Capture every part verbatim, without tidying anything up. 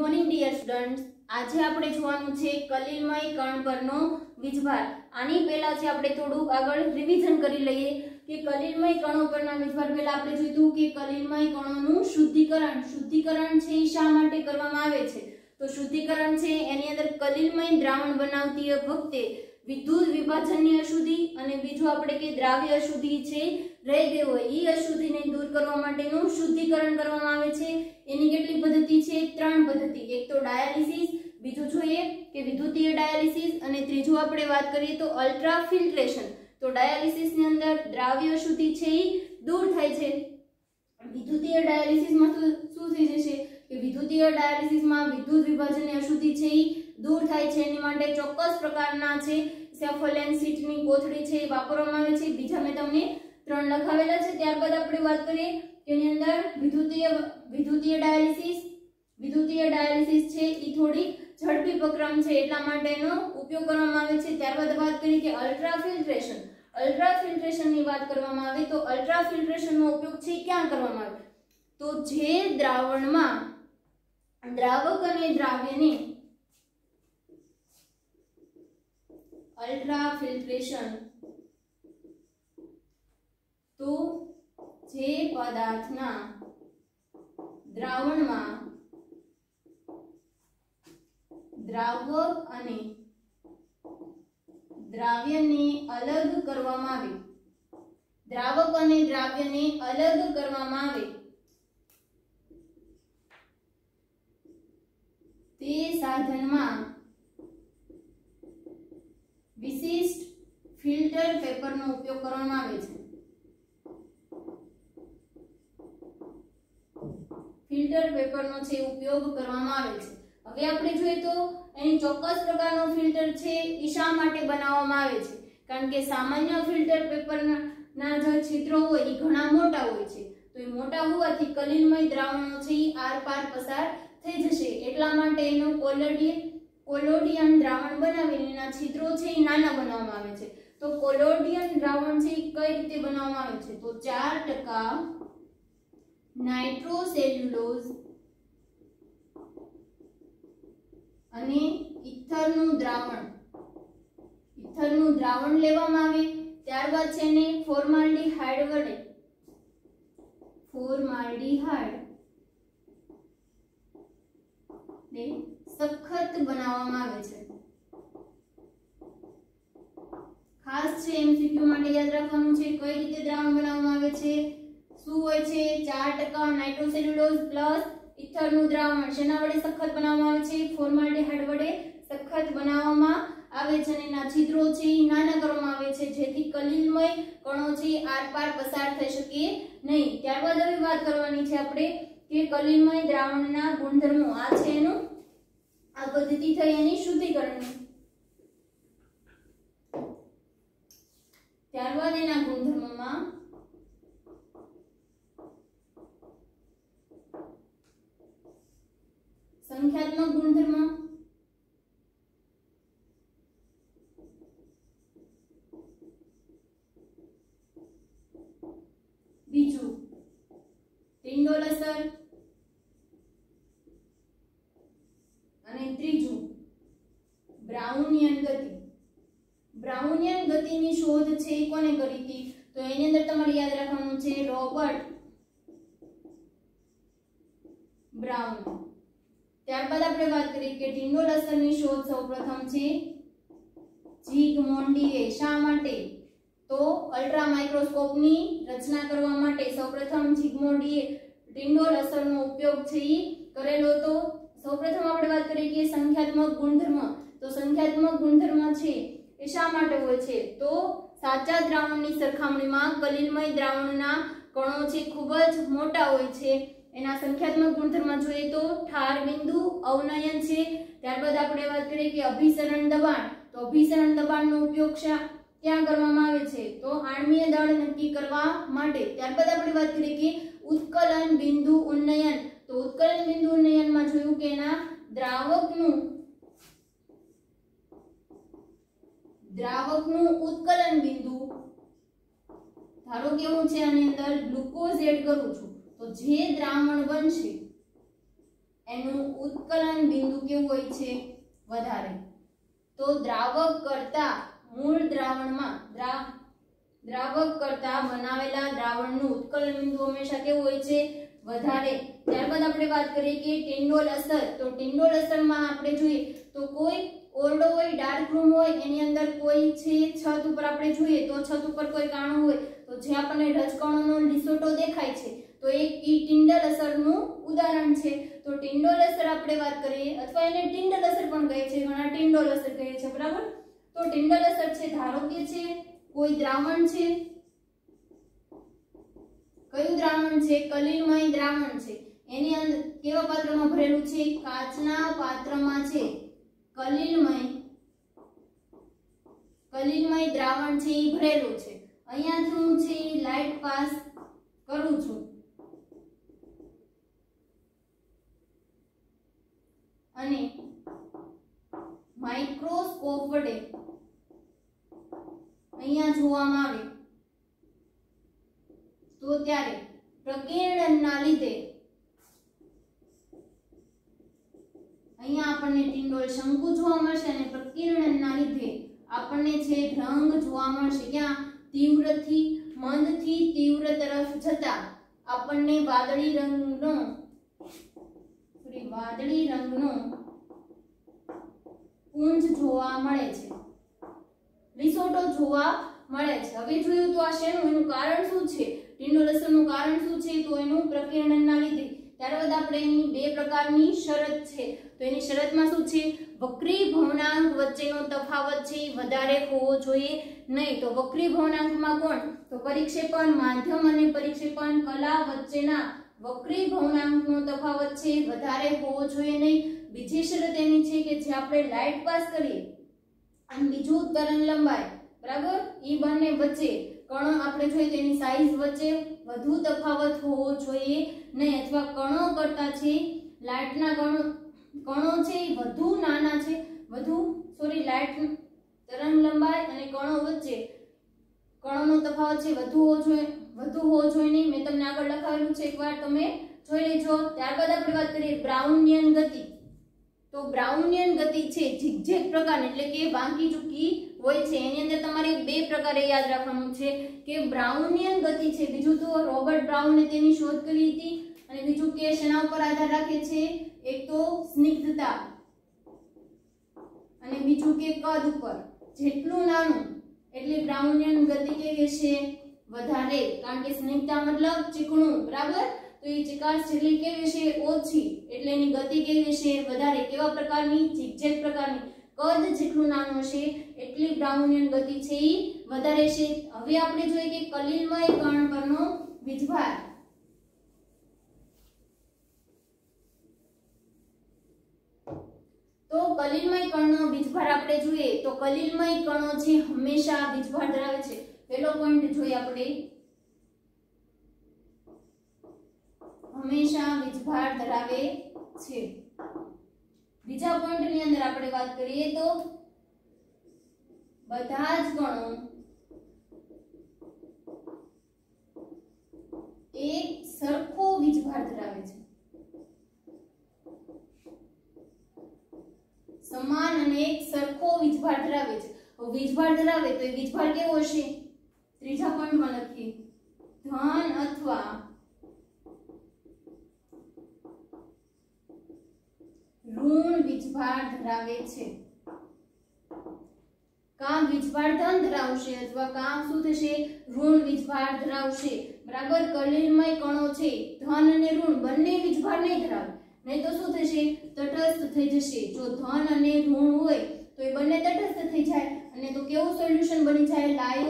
Morning dear students, આજે આપણે જોવાનું છે કલિલમય કણ પરનો વીજભાર। આની પહેલા છે આપણે થોડું આગળ રિવિઝન કરી લઈએ કે કલિલમય કણો પરના વીજભાર પહેલા આપણે જોઈતું કે કલિલમય કણોનું શુદ્ધિકરણ શુદ્ધિકરણ છે શા માટે કરવામાં આવે છે। તો શુદ્ધિકરણ છે એની અંદર કલિલમય દ્રાવણ બનાવતી વખતે વિદ્યુત વિભાજનની અશુદ્ધિ અને બીજું આપણે કે દ્રાવ્ય અશુદ્ધિ છે રહી ગઈ હોય એ અશુદ્ધિને દૂર કરવા માટેનું શુદ્ધિકરણ કરવામાં આવે છે। એની કેટલી પદ્ધતિ છે? ત્રણ પદ્ધતિ। એક તો ડાયાલિસિસ, બીજું જોઈએ કે વિદ્યુતીય ડાયાલિસિસ અને ત્રીજું આપણે વાત કરીએ તો અલ્ટ્રા ફિલ્ટ્રેશન। તો ડાયાલિસિસ ની અંદર દ્રાવ્ય અશુદ્ધિ છે એ દૂર થાય છે। વિદ્યુતીય ડાયાલિસિસમાં શું થઈ જશે કે વિદ્યુતીય ડાયાલિસિસમાં વિદ્યુત વિભાજનની અશુદ્ધિ છે એ દૂર થાય છે। એની માટે ચોક્કસ પ્રકારના છે સેફોલેન શીટની કોથળી છે એ વાપરવામાં આવે છે। બીજા મેં તમને ત્રણ લખાવેલા છે। ત્યારબાદ આપણે વાત કરીએ કે એની અંદર વિદ્યુતીય વિદ્યુતીય ડાયાલિસિસ વિદ્યુતીય ડાયાલિસિસ છે એ થોડી ઝડપી પ્રક્રિયા છે એટલા માટે એનો ઉપયોગ કરવામાં આવે છે। ત્યારબાદ વાત કરીએ કે અલ્ટ્રા ફિલ્ટ્રેશન અલ્ટ્રા ફિલ્ટ્રેશનની વાત કરવામાં આવે તો અલ્ટ્રા ફિલ્ટ્રેશનનો ઉપયોગ છે ક્યાં કરવામાં આવે તો જે દ્રાવણમાં દ્રાવક અને દ્રાવ્યને અલ્ટ્રા ફિલ્ટ્રેશન તો જે પદાર્થના દ્રાવણમાં દ્રાવક અને દ્રાવ્યને અલગ કરવામાં આવે દ્રાવક અને દ્રાવ્યને અલગ કરવામાં આવે તે સાધનમાં વિશિષ્ટ ફિલ્ટર પેપરનો ઉપયોગ કરવામાં આવે છે। ફિલ્ટર પેપરનો છે ઉપયોગ કરવામાં આવે છે। હવે આપણે જોઈએ તો એની ચોક્કસ પ્રકારનો ફિલ્ટર છે એ શા માટે બનાવવામાં આવે છે કારણ કે સામાન્ય ફિલ્ટર પેપરના ના જે છિદ્રો હોય એ ઘણા મોટા હોય છે। તો એ મોટા હોવાથી કલિલમય દ્રાવણો છે એ આર પાર પસાર થઈ જશે એટલા માટે એનો કોલોડિયન કોલોડિયન દ્રાવણ બનાવીને એના છિદ્રો છે એ નાના બનાવવામાં આવે છે। તો કોલોડિયન દ્રાવણ છે એ કઈ રીતે બનાવવામાં આવે છે તો ચાર ટકા નાઇટ્રોસેલ્યુલોઝ અને ઇથરનું દ્રાવણ ઇથરનું દ્રાવણ લેવામાં આવે ત્યારબાદ છે ને ફોર્માલ્ડિહાઇડ વડે ફોર્માલ્ડિહાઇડ ને સખત બનાવવામાં આવે છે। ખાસ છે એમસીક્યુ માટે યાદ રાખવાનું છે કઈ રીતે દ્રાવણ બનાવવામાં આવે છે શું હોય છે ચાર ટકા નાઇટ્રોસેલ્યુલોઝ પ્લસ ઇથરનું દ્રાવણ શેના વડે સખત બનાવવામાં આવે છે ફોર્માલ્ડિહાઇડ વડે સખત બનાવવામાં આવે છે અને એના છિદ્રો છે એ નાના કરવામાં આવે છે જેથી કલિલમય કણો છે આરપાર પસાર થઈ શકે નહીં। ત્યારબાદ હવે વાત કરવાની છે આપણે કે કલિલમય દ્રાવણના ગુણધર્મો આ છે એનું આ પદ્ધતિ થઈ એની શુદ્ધિકરણની। ત્યારબાદ એના ગુણધર્મોમાં સંખ્યાત્મક ગુણધર્મ બીજું ટિન્ડોલ અસર અને ત્રીજું બ્રાઉનિયન ગતિ। બ્રાઉનિયન ગતિની શોધ છે કોને કરી હતી તો એની અંદર તમારે યાદ રાખવાનું છે રોબર્ટ બ્રાઉન। ત્યારબાદ આપણે વાત કરીએ કે ટિન્ડોલ અસરની શોધ સૌપ્રથમ છે ઝિગમોન્ડીએ શા માટે તો અલ્ટ્રા માઇક્રોસ્કોપની રચના કરવા માટે સૌપ્રથમ ઝિગમોન્ડીએ ટિન્ડોલ અસરનો ઉપયોગ છે એ કરેલો હતો। સૌપ્રથમ આપણે વાત કરીએ કે સંખ્યાત્મક ગુણધર્મ તો સંખ્યાત્મક ગુણધર્મ છે એ શા માટે હોય છે તો સાચા દ્રાવણની સરખામણીમાં કલિલમય દ્રાવણના કણો છે ખૂબ જ મોટા હોય છે। એના સંખ્યાત્મક ગુણધર્મ જોઈએ તો ઠાર બિંદુ અવનયન છે। ત્યારબાદ આપણે વાત કરીએ કે અભિસરણ દબાણ તો અભિસરણ દબાણનો ઉપયોગ ક્યાં કરવામાં આવે છે તો આણ્વીય દળ નક્કી કરવા માટે। ત્યારબાદ આપણે વાત કરીએ કે ઉત્કલન બિંદુ ઉન્નયન તો ઉત્કલન બિંદુ ઉન્નયનમાં જોયું કે એના દ્રાવકનું દ્રાવકનું ઉત્કલન બિંદુ ધારો કે હું છે આની અંદર ગ્લુકોઝ એડ કરું છું તો જે દ્રાવણ બનશે એનું ઉત્કલન બિંદુ કેવું હોય છે? વધારે. તો દ્રાવક કરતા મૂળ દ્રાવણમાં દ્રા દ્રાવક કરતા બનાવેલા દ્રાવણનું ઉત્કલન બિંદુ હંમેશા કેવું હોય છે? વધારે. ત્યારબાદ આપણે વાત કરીએ કે ટિંડોલ અસર. તો ટિંડોલ અસરમાં આપણે જોઈએ તો કોઈ ઓરડો હોય, ડાર્ક રૂમ હોય, એની અંદર કોઈ છે છત ઉપર આપણે જોઈએ તો છત ઉપર કોઈ કાણું હોય તો જે આપણને રજકણોનો લીસોટો દેખાય છે તો એક ઈ ટિંડલ અસરનું ઉદાહરણ છે. તો ટિંડોલ અસર આપણે વાત કરીએ અથવા એને ટિંડલ અસર પણ કહે છે, ઘણા ટિંડોલ અસર કહે છે, બરાબર. તો ટિંડલ અસર છે ધારો કે છે કોઈ દ્રાવણ છે, કયું દ્રાવણ છે? કલિલમય દ્રાવણ છે. એની અંદર કેવા પાત્રમાં ભરેલું છે? કાચના પાત્રમાં છે. કલિલમય કલિલમય દ્રાવણ છે એ ભરેલું છે. અહીંયાથી હું છે લાઈટ પાસ કરું છું અને માઇક્રોસ્કોપ વડે અહીંયા જોવામાં આવે તો ત્યારે પ્રકીર્ણનના લીધે અહીંયા આપણને ટિંડોલ શંકુ જોવા મળશે અને પ્રકીર્ણનના લીધે આપણને છે રંગ જોવા મળશે. ક્યાં? તીવ્રથી મંદથી તીવ્ર તરફ જતા આપણને વાદળી રંગનો સોરી વાદળી રંગનો પુંજ જોવા મળે છે, લીસોટો જોવા મળે છે. હવે જોયું તો આ શેનું એનું કારણ શું છે? ટિંડોલ અસરનું કારણ શું છે? તો એનું પ્રકીર્ણનના લીધે. ત્યારબાદ આપણે એની બે પ્રકારની શરત છે. તો એની શરતમાં શું છે? વક્રી ભવનાંક વચ્ચેનો તફાવત છે વધારે હોવો જોઈએ નહીં. તો વક્રી ભવનાંકમાં કોણ? તો પરિક્ષેપણ માધ્યમ અને પરિક્ષેપણ કલા વચ્ચેના વક્રી ભવનાંકનો તફાવત છે વધારે હોવો જોઈએ નહીં. બીજી શરત એની છે કે જે આપણે લાઈટ પાસ કરીએ અને બીજું તરંગ લંબાઈ, બરાબર, એ બંને વચ્ચે કણો આપણે જોઈએ તેની સાઈઝ વચ્ચે વધુ તફાવત હોવો જોઈએ નહીં, અથવા કણો કરતા છે લાઈટના કણો કણો છે એ વધુ નાના છે, વધુ સોરી લાઈટ તરંગ લંબાઈ અને કણો વચ્ચે કણોનો તફાવત છે વધુ હોવો જોઈએ વધુ હોવો જોઈએ નહીં. મેં તમને આગળ લખાવેલું છે, એકવાર તમે જોઈ લેજો. ત્યારબાદ આપણે વાત કરીએ બ્રાઉનિયન ગતિ. તો બ્રાઉનિયન ગતિ છે ઝિગઝેગ પ્રકારની એટલે કે બાંકી ચૂકી હોય છે. એની અંદર તમારે બે પ્રકારે યાદ રાખવાનું છે કે બ્રાઉનિયન ગતિ છે, બીજું તો રોબર્ટ બ્રાઉને તેની શોધ કરી હતી અને બીજું કે શેના ઉપર આધાર રાખે છે? એક તો સ્નિગ્ધતા અને બીજું કે કદ ઉપર. જેટલું નાનું એટલે બ્રાઉનિયન ગતિ કેવી છે? વધારે, કારણ કે સ્નિગ્ધતા મતલબ ચીકણું, બરાબર. તો એ ચિકાસ જેટલી કેવી છે? ઓછી, એટલે એની ગતિ કેવી છે? વધારે. કેવા પ્રકારની? ઝિગઝેગ પ્રકારની. કદ જેટલું નાનું હશે એટલી બ્રાઉનિયન ગતિ છે એ વધારે છે. હવે આપણે જોઈએ કે કલિલમય કણ પરનો વીજભાર. તો કલિલમય કણનો વીજભાર આપણે જોઈએ તો કલિલમય કણો છે હંમેશા વીજભાર ધરાવે છે. પહેલો પોઈન્ટ જોઈએ આપણે, હંમેશા વીજભાર ધરાવે છે. બીજા પોઈન્ટ ની અંદર આપણે વાત કરીએ તો બધા જ કણો એક સરખો વીજભાર ધરાવે છે, સમાન અને એક સરખો વીજભાર ધરાવે છે. વીજભાર ધરાવે તો એ વીજભાર કેવો હશે? ત્રીજા પોઈન્ટમાં લખીએ ધન અથવા ઋણ વીજભાર ધરાવે છે. કાં વીજભાર ધન ધરાવશે અથવા કાં શું થશે? ઋણ વીજભાર ધરાવશે, બરાબર. કલિલમય કણો છે ધન અને ઋણ બંને વીજભાર નહીં ધરાવે, નહીં તો શું થશે? તટસ્થ થઈ જશે. જો ધન અને ઋણ હોય તો એ બંને તટસ્થ થઈ જાય અને તો કેવું સોલ્યુશન બની જાય?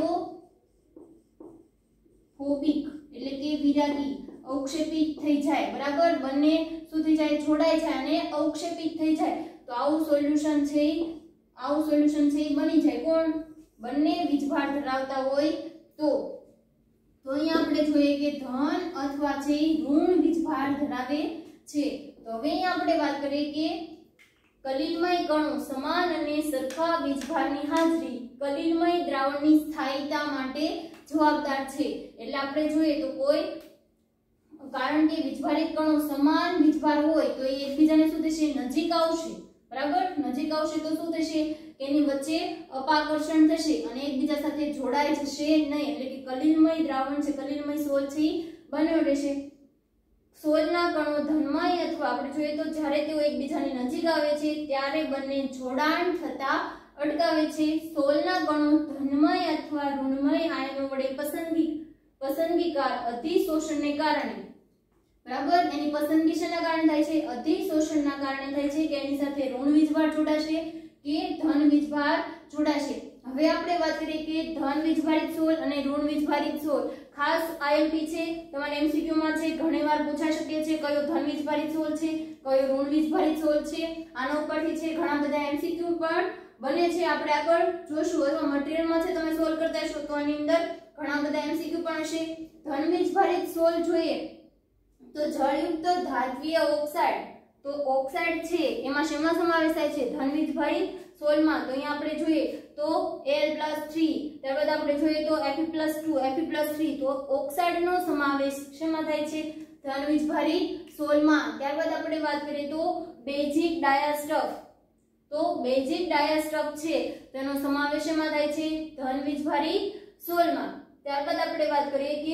લાયોફોબિક એટલે કે વિરાગી, અવક્ષેપિત થઈ જાય, બરાબર. બંને શું થઈ જાય? જોડાઈ જાય અને અવક્ષેપિત થઈ જાય. તો આવું સોલ્યુશન છે આવું સોલ્યુશન છે બની જાય. કોણ? બંને વીજભાર ધરાવતા હોય તો તો અહીંયા આપણે જોઈએ કે ધન અથવા છે ઋણ વીજભાર ધરાવે છે. તો હવે અહીંયા આપણે વાત કરીએ કે કલિલમય કણો સમાન અને સરખા વીજભારની હાજરી કલિલમય દ્રાવણની સ્થાયીતા માટે જવાબદાર છે. એટલે આપણે જોઈએ તો કોઈ કારણ કે વીજભાર વીજભારિત કણો સમાન વીજભાર હોય તો એ એકબીજાને શું થશે નજીક આવશે બરાબર નજીક આવશે તો શું થશે કે એની વચ્ચે અપાકર્ષણ થશે અને એકબીજા સાથે જોડાઈ જશે નહીં એટલે કે કલિલમય દ્રાવણ છે કલિલમય સોલ છે બન્યો રહેશે સોલના કણો ધનમય અથવા આપણે જોઈએ તો જ્યારે તેઓ એકબીજાની નજીક આવે છે ત્યારે બંને જોડાણ થતા અટકાવે છે સોલના કણો ધનમય અથવા ઋણમય આયનો વડે પસંદગી પસંદગીકાર અધિશોષણને કારણે બરાબર એની પસંદગી શેના કારણે થાય છે અધિશોષણના કારણે થાય છે કે એની સાથે ઋણ વીજભાર જોડાશે કે ધન વીજભાર જોડાશે હવે આપણે વાત કરીએ કે ધન વીજભારિત સોલ અને ઋણ વીજભારિત સોલ ખાસ આઈએમપી છે તમારે એમસીક્યુ માં છે ઘણીવાર પૂછાઈ શકે છે કયો ધન વીજભારિત સોલ છે કયો ઋણ વીજભારિત સોલ છે આના ઉપરથી છે ઘણા બધા એમસીક્યુ પણ બને છે આપણે આગળ જોશું અથવા મટીરીયલ માં છે તમે સોલ્વ કરતા હશો તો આની અંદર ઘણા બધા એમસીક્યુ પણ હશે ધન વીજભારિત સોલ જોઈએ તો જળયુક્ત ધાત્વીય ઓક્સાઇડ તો ઓક્સાઇડ છે એમાં શેમાં સમાવેશ થાય છે ધન વીજભારિત સોલમાં તો અહીંયા આપણે જોઈએ તો Al પ્લસ થ્રી ત્યારબાદ આપણે જોઈએ તો Fe plus two Fe plus three તો ઓક્સાઇડનો સમાવેશ શેમાં થાય છે ધન વીજભારિત સોલમાં ત્યારબાદ આપણે વાત કરીએ તો બેઝિક ડાયાસ્ટફ તો બેઝિક ડાયાસ્ટફ છે તેનો સમાવેશ શેમાં થાય છે ધન વીજભારિત સોલમાં ત્યારબાદ આપણે વાત કરીએ કે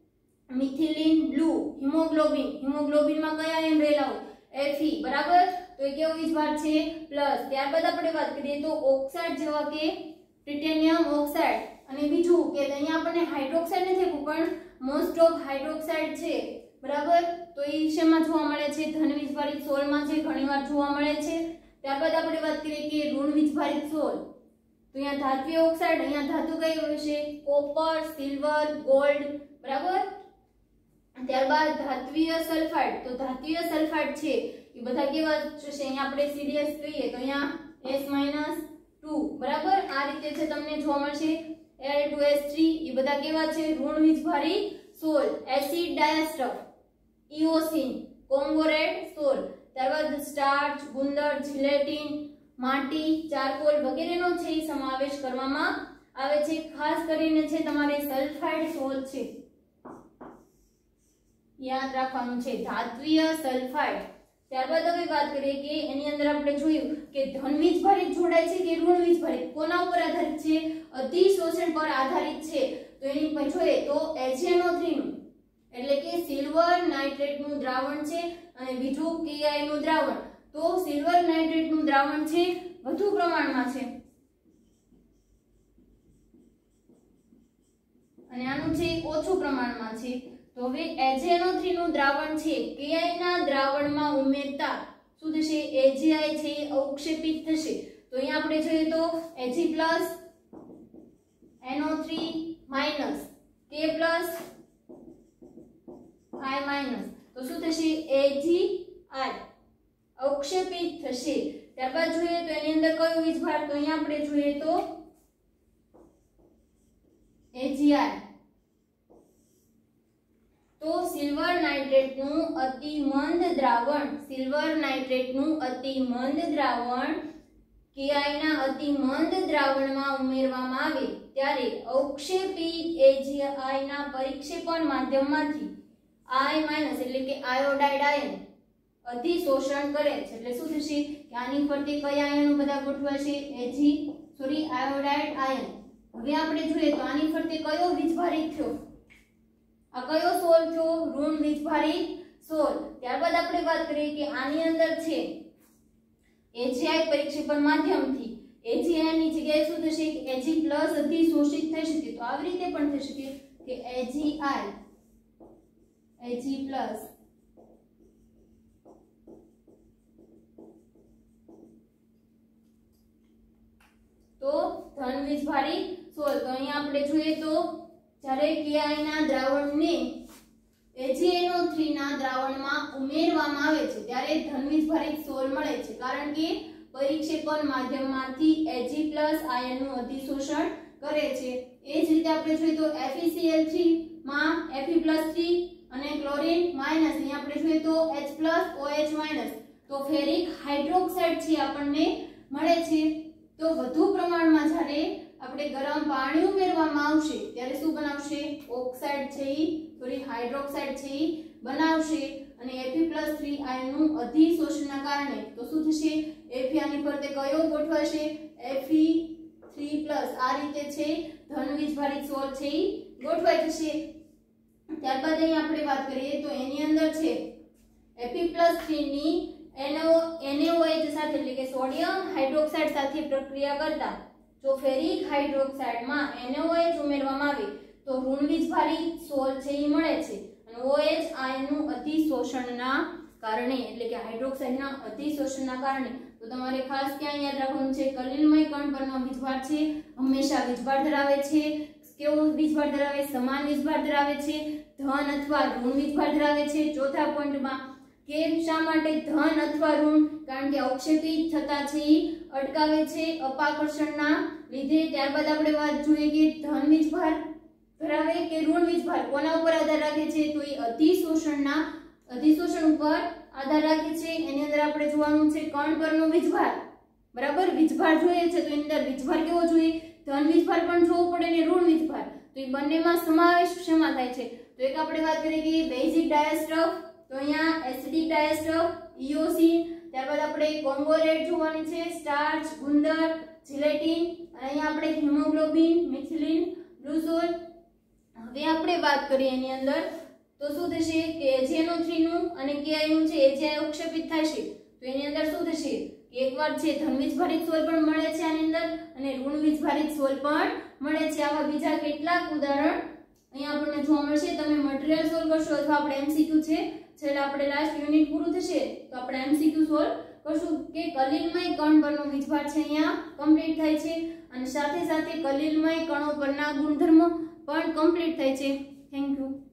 મિથિલિન બ્લુ હિમોગ્લોબિન હિમોગ્લોબિનમાં કયા આયન રહેલા હોય Fe બરાબર તો એ કેવો વીજભાર છે પ્લસ ત્યારબાદ આપણે વાત કરીએ તો ઓક્સાઇડ જેવા કે ટાઇટેનિયમ ઓક્સાઇડ અને બીજું કે અહીંયા આપણને હાઇડ્રોક્સાઇડ નથી આપ્યું પણ મોસ્ટ ઓફ હાઇડ્રોક્સાઇડ છે બરાબર તો એ શેમાં જોવા મળે છે ધન વીજભારિત સોલમાં છે ઘણીવાર જોવા મળે છે ત્યારબાદ આપણે વાત કરીએ કે ઋણ વીજભારિત સોલ તો અહીંયા ધાત્વીય ઓક્સાઇડ અહીંયા ધાતુ કઈ હશે કોપર સિલ્વર ગોલ્ડ બરાબર ત્યારબાદ ધાત્વીય સલ્ફાઇડ તો ધાત્વીય સલ્ફાઇડ છે એ બધા કેવા છે અહીંયા આપણે સીડીએસ કહીએ તો અહીંયા S ટુ બરાબર આ રીતે છે તમને જોવા મળશે Al ટુ S થ્રી એ બધા કેવા છે ઋણ વીજભારિત સોલ એસિડ ડાયાસ્ટફ ઇઓસિન કોંગોરેટ સોલ ત્યારબાદ સ્ટાર્ચ ગુંદર જિલેટિન માટી ચારકોલ વગેરેનો છે સમાવેશ કરવામાં આવે છે ખાસ કરીને છે તમારે સલ્ફાઇડ સોલ છે યાદ રાખવાનું છે ધાત્વીય સલ્ફાઇડ ત્યારબાદ હવે વાત કરીએ કે એની અંદર આપણે જોયું કે ધન વીજભારિત જોડાય છે કે ઋણ વીજભારિત કોના ઉપર આધારિત છે અધિશોષણ પર આધારિત છે તો એની પર જોઈએ તો એચ એન ઓ થ્રી નું એટલે કે સિલ્વર નાઇટ્રેટ નું દ્રાવણ છે અને બીજું કે આઈ નું દ્રાવણ તો સિલ્વર નાઇટ્રેટ નું દ્રાવણ છે વધુ પ્રમાણમાં છે અને આનું છે ઓછું પ્રમાણમાં છે તો હવે એચ એન ઓ થ્રી નું દ્રાવણ છે કે આઈ ના દ્રાવણમાં ઉમેરતા શું થશે એચ આઈ છે અવક્ષેપિત થશે તો અહીંયા આપણે જોઈએ તો Ag plus N O three minus K plus I minus તો શું થશે Ag I અવક્ષેપિત થશે ત્યારબાદ જોઈએ તો એની અંદર કયો વીજભાર તો અહીંયા આપણે જોઈએ તો Agi તો સિલ્વર નાઇટ્રેટ નું અતિ મંદ દ્રાવણ સિલ્વર નાઇટ્રેટ નું અતિ મંદ દ્રાવણ Ki ના અતિ મંદ દ્રાવણમાં ઉમેરવામાં આવે ત્યારે અવક્ષેપિત Agi ના પરિક્ષેપણ માધ્યમમાંથી I માઈનસ એટલે કે આયોડાઇડ આયન અધિશોષણ કરે છે એટલે શું થશે કે આની ફરતે કયા આયનો બધા ગોઠવાશે Ag સોરી આયોડાઇડ આયન હવે આપણે જોઈએ તો આની ફરતે કયો વીજભારિત થયો આ કયો સોલ થયો ઋણ વીજભારિત સોલ ત્યારબાદ આપણે વાત કરીએ કે આની અંદર છે Agi પરિક્ષેપણ માધ્યમથી Agi ની જગ્યાએ શું થશે કે Ag પ્લસ અધિશોષિત થઈ શકે તો આવી રીતે પણ થઈ શકે કે Agi Ag પ્લસ તો ધન વીજભારિત સોલ તો અહીંયા આપણે જોઈએ તો જ્યારે Ki ના દ્રાવણને Ag N O થ્રી ના દ્રાવણમાં ઉમેરવામાં આવે છે ત્યારે ધન વીજભારિત સોલ મળે છે કારણ કે પરિક્ષેપણ માધ્યમમાંથી Ag આયનનું અધિશોષણ કરે છે એ જ રીતે આપણે જોઈએ તો FeCl થ્રી માં Fe થ્રી અને ક્લોરીન માઈનસ અહીં આપણે જોઈએ તો H OH માઈનસ તો ફેરિક હાઇડ્રોક્સાઇડ છે આપણને મળે છે તો વધુ પ્રમાણમાં જ્યારે આપણે ગરમ પાણી ઉમેરવામાં આવશે ત્યારે શું બનાવશે ઓક્સાઇડ છે ઈ સોરી હાઇડ્રોક્સાઇડ છે ઈ બનાવશે અને Fe+થ્રી આયનનું અધિશોષણના કારણે તો શું થશે Fe આની ફરતે કયો ગોઠવાશે Fe3+ આ રીતે છે ધન વીજભારિત સોલ છે ઈ ગોઠવાઈ જશે। ત્યારબાદ અહીં આપણે વાત કરીએ તો એની અંદર છે Fe+થ્રી ની NaOH સાથે એટલે કે સોડિયમ હાઇડ્રોક્સાઇડ સાથે પ્રક્રિયા કરતા જો ફેરિક હાઇડ્રોક્સાઇડ માં NaOH ઉમેરવામાં આવે તો ઋણ વીજભારિત સોલ છે ઈ મળે છે અને OH આયનનું અતિશોષણના કારણે એટલે કે હાઇડ્રોક્સાઇડના અતિશોષણના કારણે તો તમારે ખાસ ક્યાં યાદ રાખવાનું છે કલિલમય કણ પરનો વીજભાર છે હંમેશા વીજભાર ધરાવે છે। કેવો વીજભાર ધરાવે સમાન વીજભાર ધરાવે છે ધન અથવા ઋણ વીજભાર ધરાવે છે। ચોથા પોઈન્ટમાં કે શા માટે ધન અથવા ઋણ કારણ કે અવક્ષેપિત થતા છે ઈ અટકાવે છે અપાકર્ષણના લીધે। ત્યારબાદ આપણે વાત જોઈએ કે ધન વીજભાર ધરાવે કે ઋણ વીજભાર કોના ઉપર આધાર રાખે છે તો એ અધિશોષણના અધિશોષણ ઉપર આધાર રાખે છે। એની અંદર આપણે જોવાનું છે કણ પરનો વીજભાર બરાબર વીજભાર જોઈએ છે તો એની અંદર વીજભાર કેવો જોઈએ ધન વીજભાર પણ જોવો પડે ને ઋણ વીજભાર તો એ બંનેમાં સમાવેશ શેમાં થાય છે તો એક આપણે વાત કરીએ કે બેઝિક ડાયાસ્ટ્રફ તો અહીંયા એસિડિક ડાયાસ્ટ્રફ ઇઓસીન ત્યારબાદ આપણે કોંગોલેટ જોવાની છે સ્ટાર્ચ ગુંદર જીલેટિન અને અહીંયા આપણે હિમોગ્લોબિન મિથિલિન ગ્લુકોઝ। હવે આપણે વાત કરીએ એની અંદર તો શું થશે કે એજીએનઓ3 નું અને કેઆઈ નું છે એજીઆઈ અવક્ષેપિત થશે તો એની અંદર શું થશે એકવાર છે ધન વીજભારિત સોલ પણ મળે છે આની અંદર અને ઋણ વીજભારિત સોલ પણ મળે છે। આવા બીજા કેટલાક ઉદાહરણ અહીંયા આપણને જોવા મળશે। તમે મટીરીયલ સોલ્વ કરશો અથવા આપણે એમસીક્યુ છે છેલ્લે આપણે લાસ્ટ યુનિટ પૂરું થશે તો આપણે એમસીક્યુ સોલ્વ કરશું કે કલિલમય કણ પરનો વીજભાર છે અહીંયા કમ્પ્લીટ થાય છે અને સાથે સાથે કલિલમય કણો પરના ગુણધર્મો પણ કમ્પ્લીટ થાય છે। Thank you.